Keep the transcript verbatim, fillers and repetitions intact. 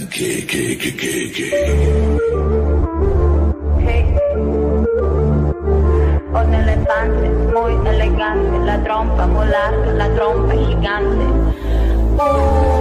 Que, que, que, que, que. Hey. Un elefante muy elegante, la trompa muy larga, la trompa gigante. Uh.